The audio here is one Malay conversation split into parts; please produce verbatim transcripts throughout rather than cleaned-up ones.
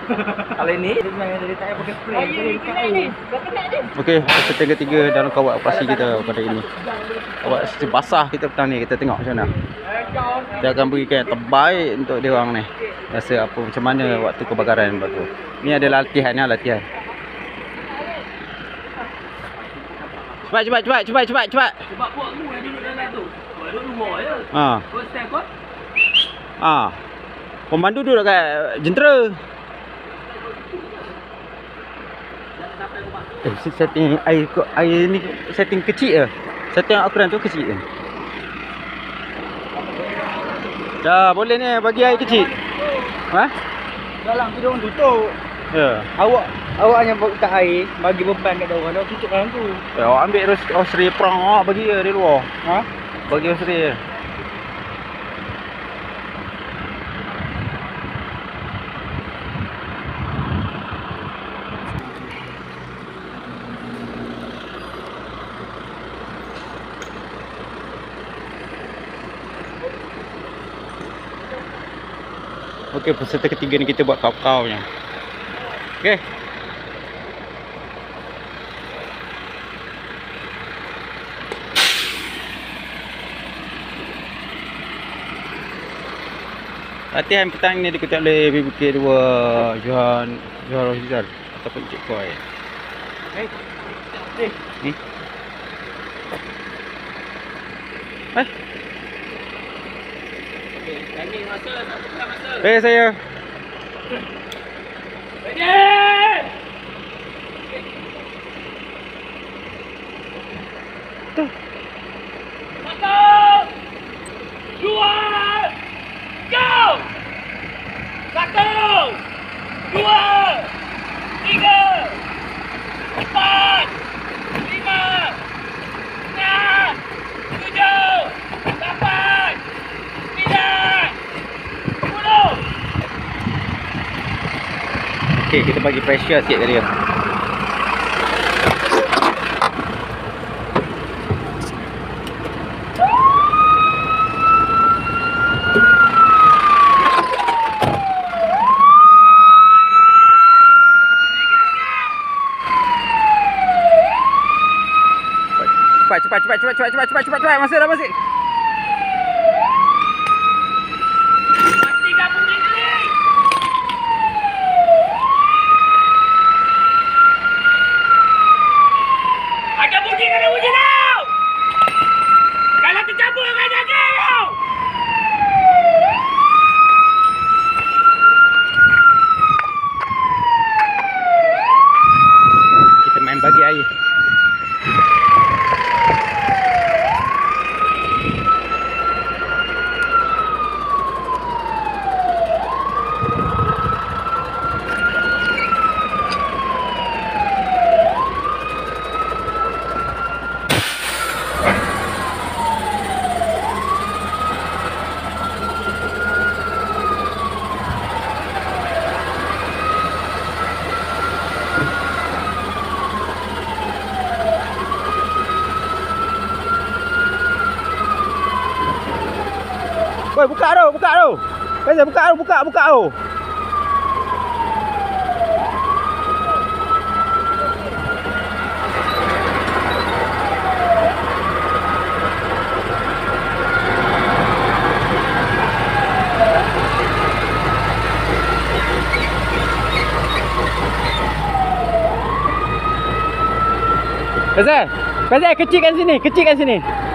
Kalau ini dari tak pakai spray. Okey, peserta ketiga dalam kawat operasi kita pada ini. Kawat seperti basah kita petang ni, kita tengok macam mana. Kita akan berikan yang terbaik untuk dia orang ni. Rasa apa macam mana waktu kebakaran batu. Ni adalah latihan ni, latihan. Cepat cepat cepat cepat cepat cepat. Sebab buat aku yang duduk dalam tu. Kau duduk luar je. Ha. Kau stand kau. Ha. Pemandu duduk kat jentera. Eh, setting air air ni setting kecil ke? Setting akuran tu kecil ke? Dah boleh ni bagi air kecil. Ha? Dalam tu dia orang tutup. Ya. Awak awak hanya buka air, bagi beban kat dia orang, dia tutup dalam tu. Ya, awak ambil Osri perang awak bagi dia di luar. Ha? Bagi Osri. Okey, peserta ketiga ni kita buat kau-kau nya. Okey. Latihan petang ni dikutuk oleh B B K dua Johan Johan Rohizal ataupun Cik Koi. Hei. Hei. Ni. Eh. Okey, timing masa, tak buka masa. Eh saya. Ready! Tu. Satu, dua, go! Satu, dua, tiga, empat, lima, enam, tujuh, lapan, sembilan, sepuluh. Okey, kita bagi pressure sikit tadi. Cepat cepat cepat cepat cepat cepat cepat cepat masih dah masih. tiga puluh minit. Ada bunyi, ada bunyi tau. Kalau tercampur akan jaga tau. Kita main bagi air. Woi, buka tu, buka tu. Kaya buka tu, buka, buka tu. Kazal, Kazal kecilkan sini, kecilkan sini.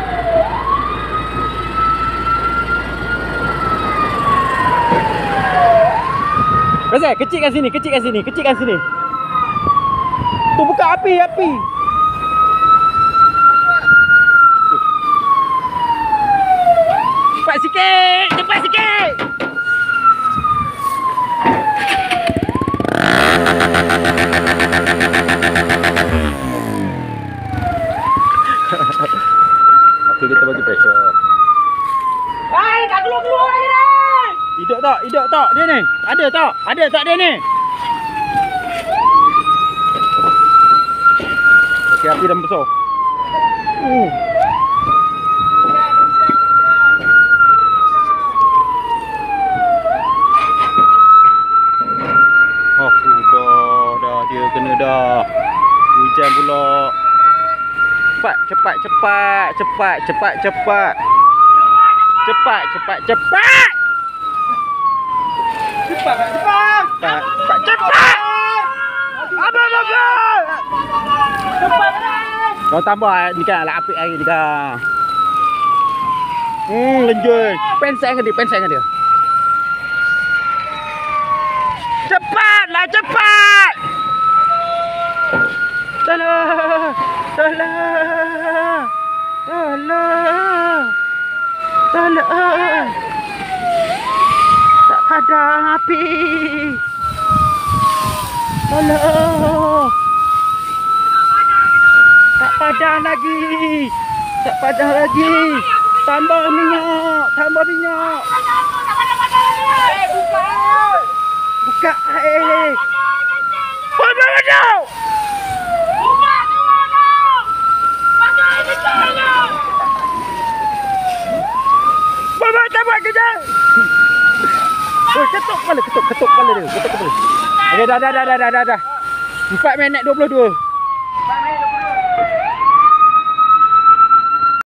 Kazal, kecilkan sini, kecilkan sini, kecilkan sini. Tu buka api, api. Cepat sikit, cepat sikit. Okey, kita bagi pressure. Hai, tak keluar-keluar lagi dah. Hidup tak? Hidup tak dia ni? Ada tak? Ada tak dia ni? Okey, api dah besar. Uh. Oh. dah. Hujan pula. Cepat, cepat, cepat, cepat, cepat, cepat. Cepat, cepat, cepat. Cepat, cepat. Cepat, cepat, cepat. Abang, abang. Cepat. Kau tambah ni kan lah apik air ni kan. Hmm, lenjui. Penseng ke dia, penseng ke dia. Cepatlah, cepat. Tolong. Tolong. Tolong. Tolong. Tak padam api. Tolong. Tak padam lagi. Tak padam lagi. Tambah minyak. Tambah minyak. Eh, buka. Buka air. Buka masuk. Buka semua dah. Pasal ini tanya. Mama tak buat kerja. Oh, ketuk kepala, ketuk, ketuk kepala dia. Ketuk kepala. Okey, dah, dah, dah, dah, dah, dah, dah. empat minit dua puluh dua. empat minit dua puluh.